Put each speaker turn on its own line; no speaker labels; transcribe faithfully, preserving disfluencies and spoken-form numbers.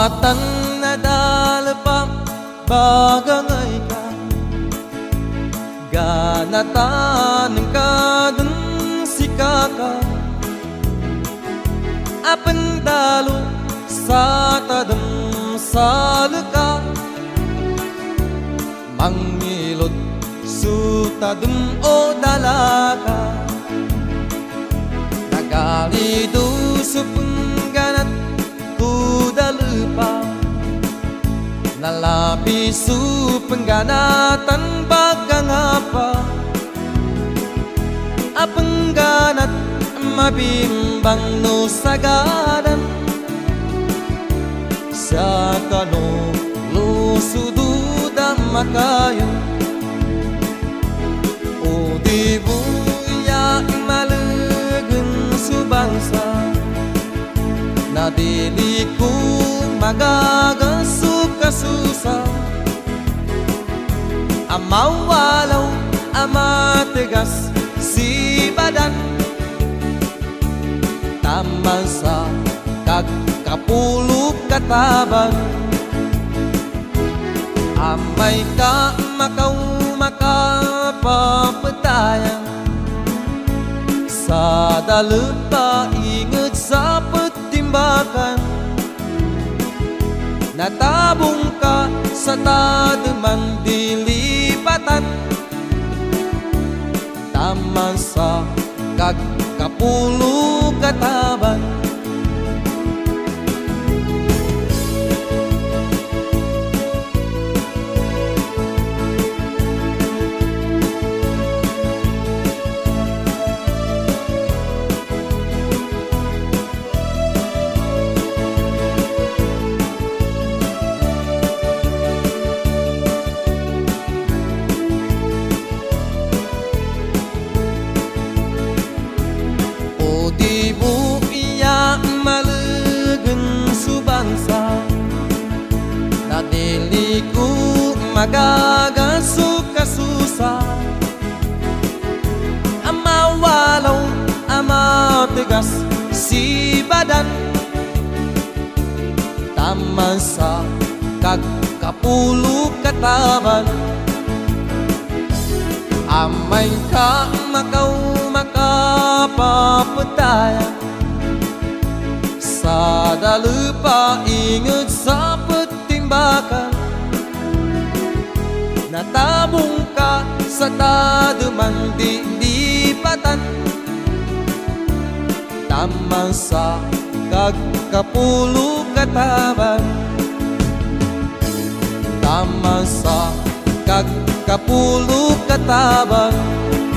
Batan na dalpa bagangai ka ganatan ka dun si kaka apan dalu sa tadem salka mangilot su tadem o dalaka nagali du supengganat kuda lupa nalapi su pengganatan bagang apa apengganat mabimbang no sagadan sakano lu sududa makayo o di buya malegen subangsa nadiliku magaga suka susah amaw walau amat tegas si badan tamasa kagkapuluk kataban amay ka makaw makapapatayan sa dalupa ingat sa pertimbakan natabong ka sa tademan dilipatan taman sa kagkapulo kataban nadiliku magaga suka susah ama walau ama tegas si badan taman sa kagkapulu kataban amay ka makaw makapapatayan sa dalupa ingat sa pertimbakan natabong ka sa tademan dilipatan taman sa kagkapulo kataban taman sa kagkapulo kataban